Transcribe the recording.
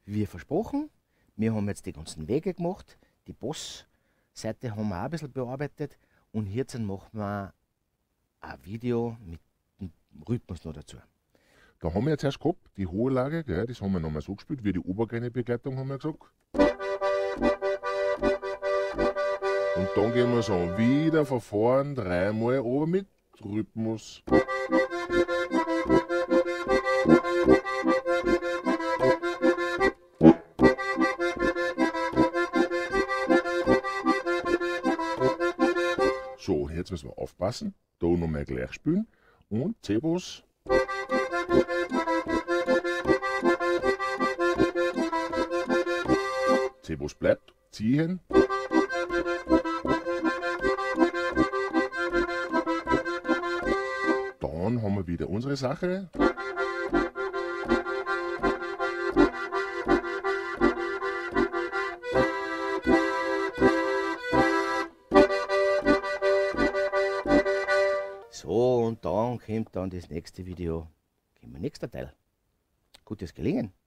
wie versprochen, wir haben jetzt die ganzen Wege gemacht, die Bossseite haben wir auch ein bisschen bearbeitet und jetzt machen wir ein Video mit dem Rhythmus noch dazu. Da haben wir jetzt erst gehabt, die hohe Lage, gell, das haben wir nochmal so gespielt, wie die Obergrenebegleitung haben wir gesagt. Und dann gehen wir so wieder von vorn dreimal aber mit Rhythmus. So, jetzt müssen wir aufpassen, da nochmal gleich spielen und C-Boss. C-Boss bleibt, ziehen. Dann haben wir wieder unsere Sache. So, und dann kommt dann das nächste Video, kommt der nächste Teil. Gutes Gelingen!